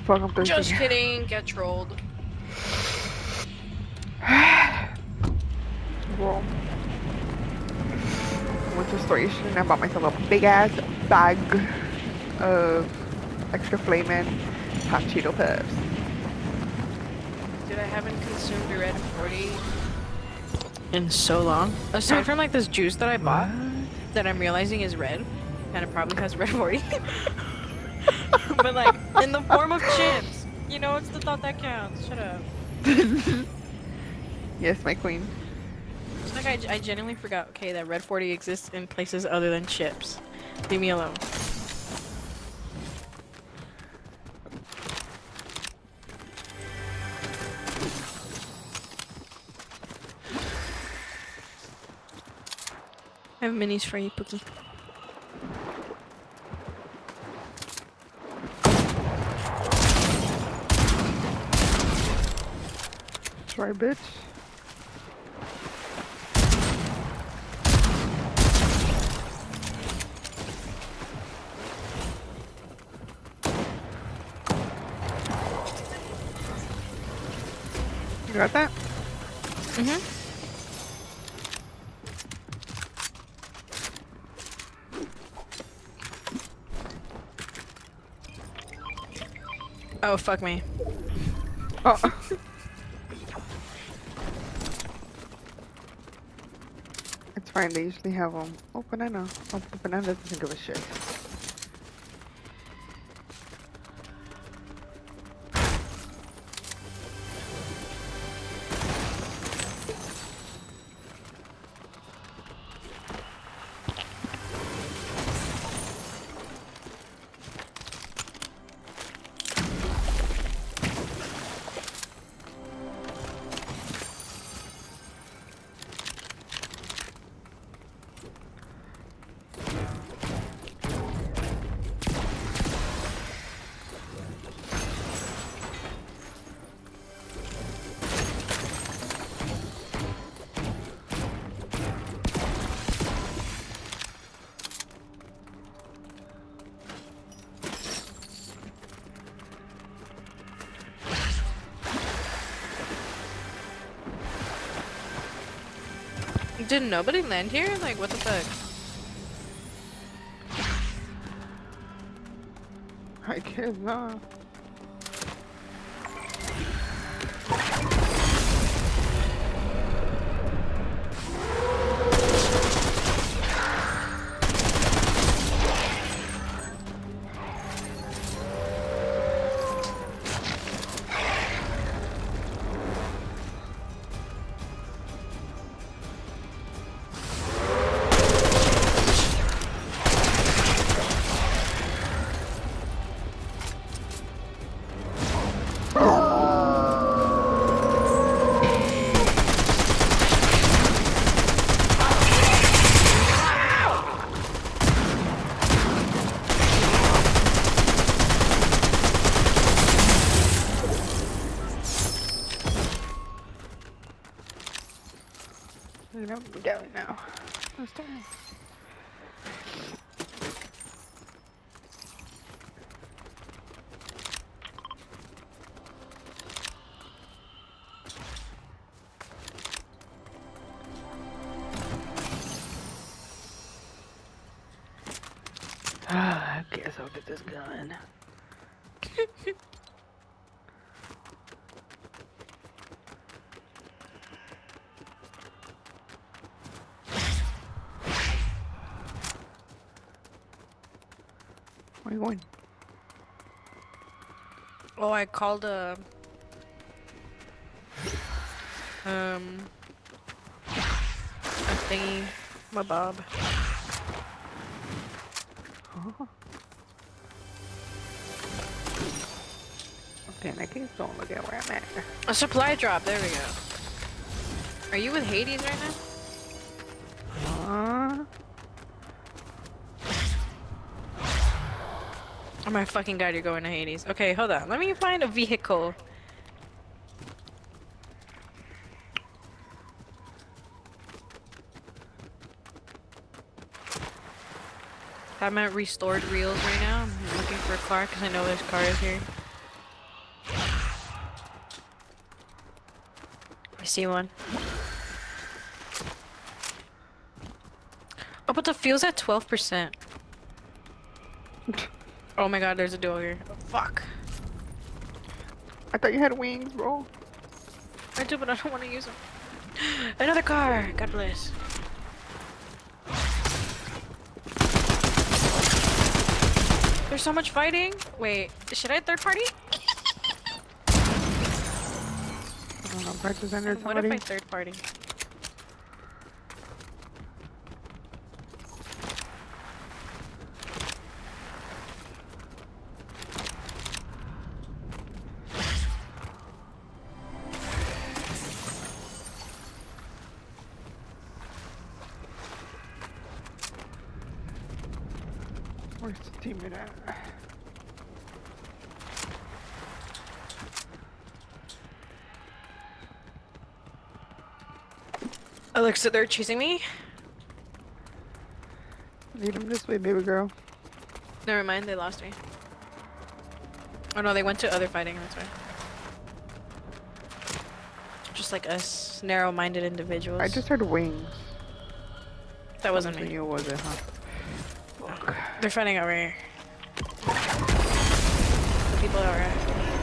fuck, I'm thirsty. Just kidding, get trolled. Bro. Went to the store yesterday and I bought myself a big ass bag of extra flamin' hot Cheeto puffs. Dude, I haven't consumed a Red 40 in so long. Aside from like this juice that I bought that I'm realizing is red, and it probably has Red 40. But like in the form of chips. You know, it's the thought that counts. Shut up. Yes, my queen. It's like I genuinely forgot, okay, that Red 40 exists in places other than chips. Leave me alone. I have minis for you, Pookie. Sorry, bitch. You got that? Mm-hmm. Oh, fuck me. Oh. It's fine, they usually have them. Oh, banana. Oh, the banana doesn't give a shit. Did nobody land here? Like, what the fuck? I guess not. You know, we're going now. Let's do it. I guess I'll get this gun. Where are you going? Oh, I called a thingy, my Bob. Oh. Okay, in that case, don't look at where I'm at. A supply drop, there we go. Are you with Hades right now? Oh my fucking god, you're going to Hades. Okay, hold on. Let me find a vehicle. I'm at restored reels right now. I'm looking for a car because I know there's cars here. see one. Oh, but the fuel's at 12%. Oh my god, there's a duo here. Oh, fuck. I thought you had wings, bro. I do, but I don't want to use them. Another car! God bless. There's so much fighting. Wait, should I third party? I don't know, practice under What if somebody. I third party? Where's the teammate at? Alexa, they're chasing me? Lead him this way, baby girl. Never mind, they lost me. Oh no, they went to other fighting, that's why. Just like us, narrow-minded individuals. I just heard wings. That wasn't Something me. you was it, huh? Fuck. They're fighting over here. The people over here.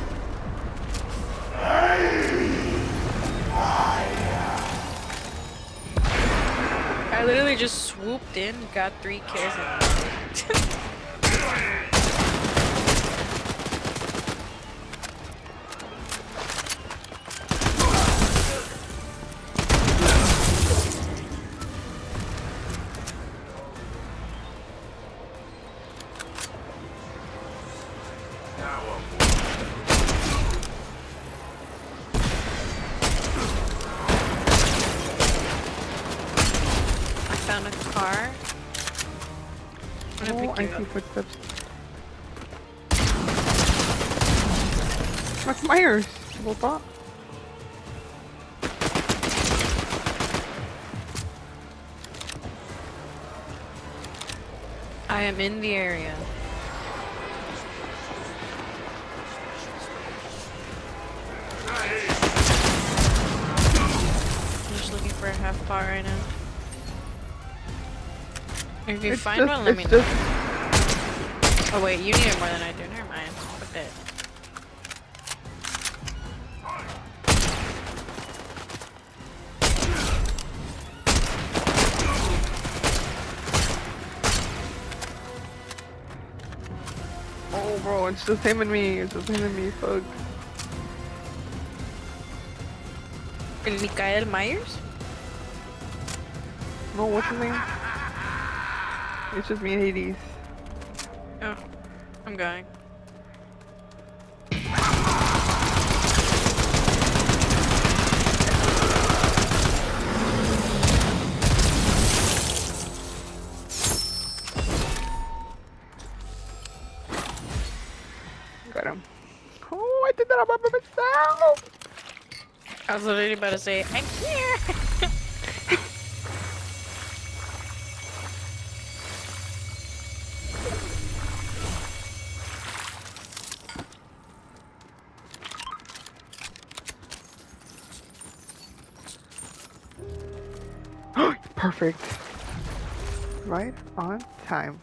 I literally just swooped in, got 3 kills, and I found a car. I'm gonna Oh, pick I you see up. footsteps. That's Myers. What the? I am in the area. I'm just looking for a half bar right now. If you find one, let me know. Oh wait, you need it more than I do. Never mind. Fuck that. Oh, bro, it's just him and me. It's just him and me. Fuck. El Mikael Myers? No, what's his name? It's just me and Hades. Oh, I'm going. Got him. Oh, I did that all by myself. I was literally about to say, I'm here! Perfect. Right on time.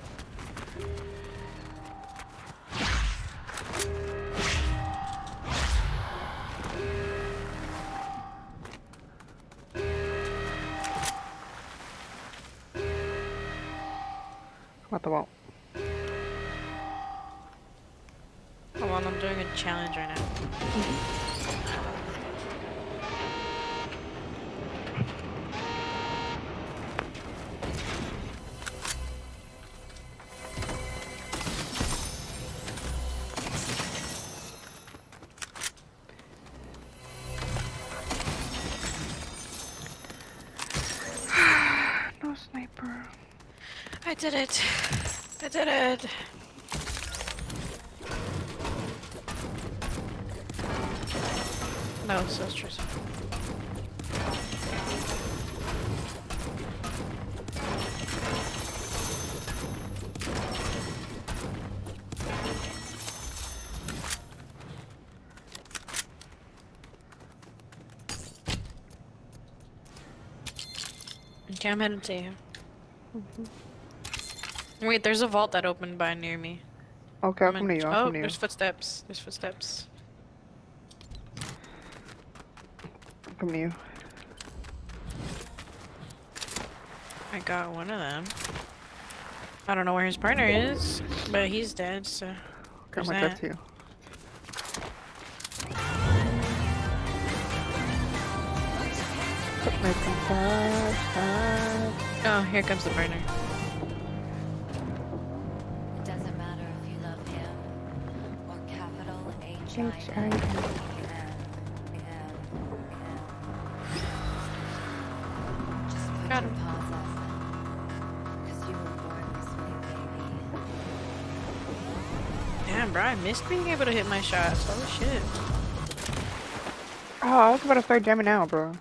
What the ball? Hold on, I'm doing a challenge right now. No sniper. I did it! I did it! That was so stressful. Okay, I'm headed to you. Wait, there's a vault that opened by near me. Okay, I'll come to you. I'll Oh, come to you. there's footsteps. There's footsteps. I'll come to you. I got one of them. I don't know where his partner is, but he's dead, so Okay, there's I'm like that that. too. Make some fast. Oh, here comes the partner. It doesn't matter if you love him or capital H-I-M. Just put Got your him. paws up, 'cause you were born this way, baby. Damn, bro, I missed being able to hit my shots. Holy shit. Oh, I was about to start jamming out, bro.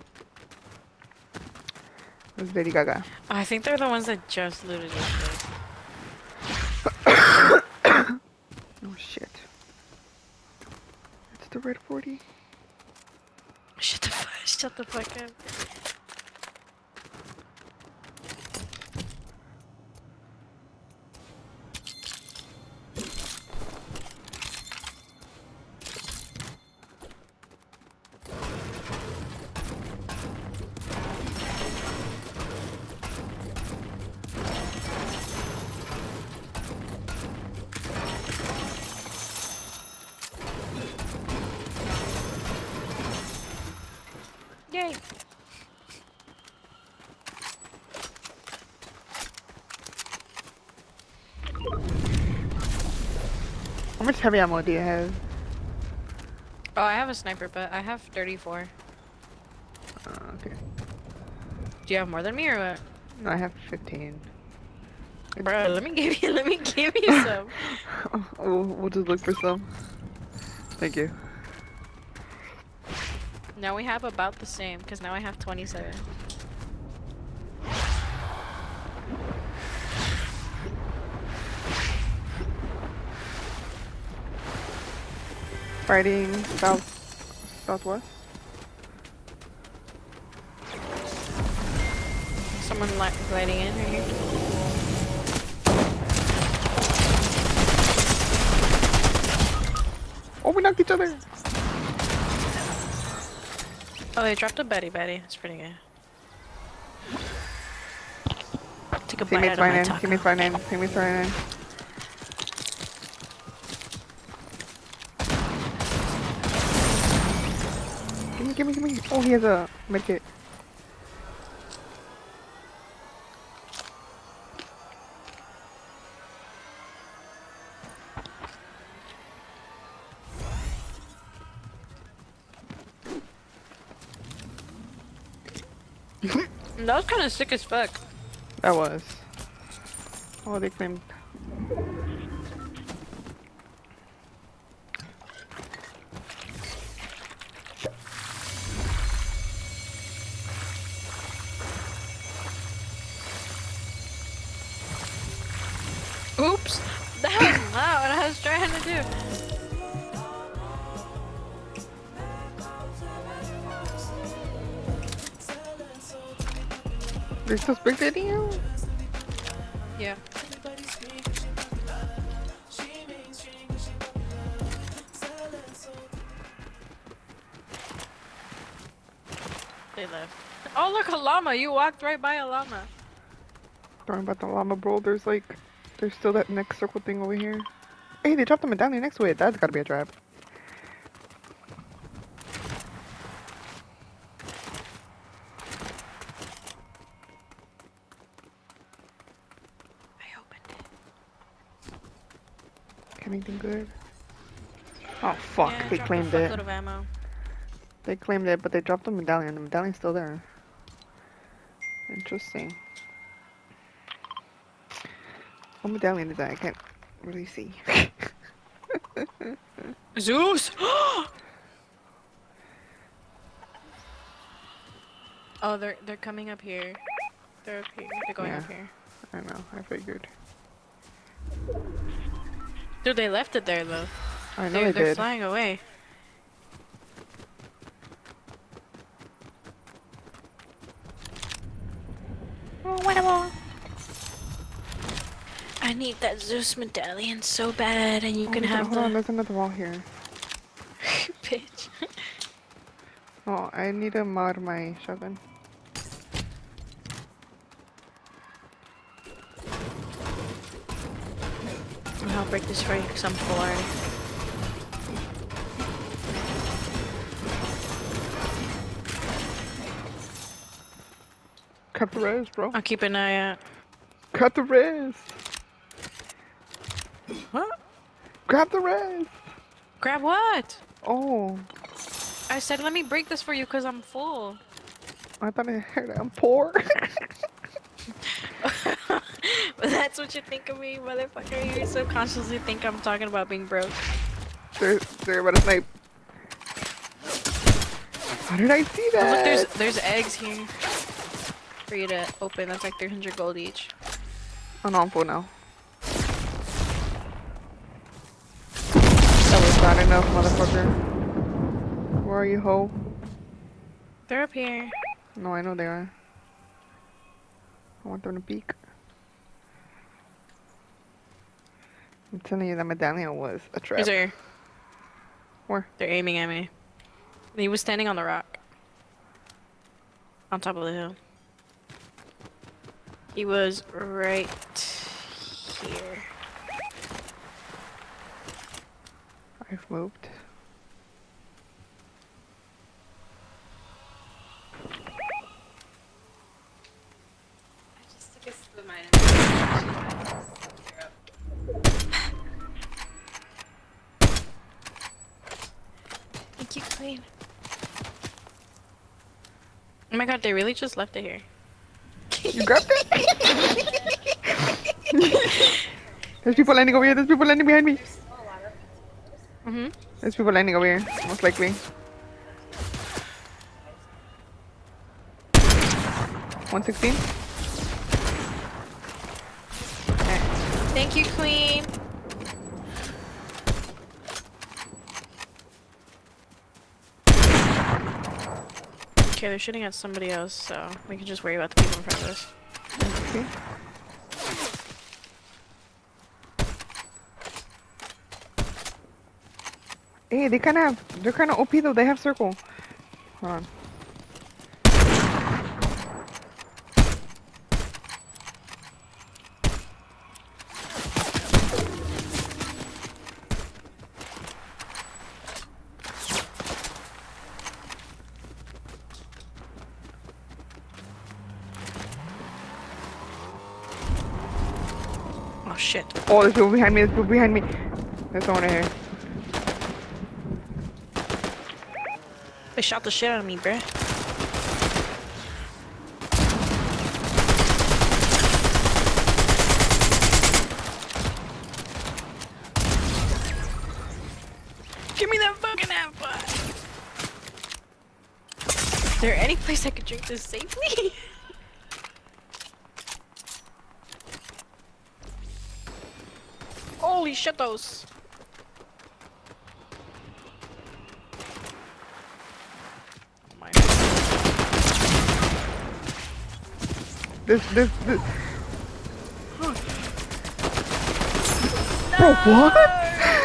This is Lady Gaga. Oh, I think they're the ones that just looted this shit. Oh shit. It's the red 40. Shut the fuck up. Yay. How much heavy ammo do you have? Oh, I have a sniper, but I have 34. Okay. Do you have more than me or what? No, I have 15. Bro, let me give you some. We'll just look for some. Thank you. Now we have about the same, because now I have 27. Fighting southwest. Someone gliding in right here. Oh, we knocked each other. Oh, they dropped a Betty. That's pretty good. Take a bite Teammates out of my flying in. taco. Teammates flying in. Teammates flying in. Give me. Oh, he has a medkit. That was kind of sick as fuck. That was. Oh, they claimed. Oops! That was loud. I was trying to do. They're still spectating you? Yeah. They left. Oh, look, a llama. You walked right by a llama. Talking about the llama, bro. There's still that next circle thing over here. Hey, they dropped the medallion next to it. That's gotta be a trap. I opened it. Anything good? Oh fuck! Yeah, They dropped claimed a it. fuckload of ammo. They claimed it, but they dropped the medallion. The medallion's still there. Interesting. What medallion is that? I can't really see. Zeus! Oh, they're coming up here. They're up here. They're going up Yeah. here. I know. I figured. Dude, they left it there though. I know They're they did. flying away. I need that Zeus medallion so bad, and you can have hold on, the there's another wall here. bitch. Oh, I need to mod my shotgun. I'll break this for you because I'm full already. Cut the res, bro. I'll keep an eye out. Cut the res. What? Grab the res. Grab what? Oh, I said let me break this for you because I'm full. I thought I heard I'm poor. But that's what you think of me, motherfucker. You subconsciously think I'm talking about being broke. they're about to snipe. How did I see Oh, that? look, there's eggs here for you to open. That's like 300 gold each. Oh no, I'm full now. That was not enough, motherfucker. Where are you, ho? They're up here. No, I know they are. I want them to peek. I'm telling you, that medallion was a trap. He's here. Where? They're aiming at me. He was standing on the rock. On top of the hill. He was right here. I've moved. Thank you, Queen. Oh my god, they really just left it here. You grabbed it? There's people landing over here. There's people landing behind me. There's people landing over here, most likely. 116. Thank you, Queen. Okay, they're shooting at somebody else, so we can just worry about the people in front of us. Okay. Hey, they're kind of OP though. They have circle. Hold on. Oh shit. Oh, there's people behind me. There's people behind me. There's someone in here. They shot the shit out of me, bruh. Give me that fucking apple! Is there any place I could drink this safely? Holy shit, those! This. Bro, what?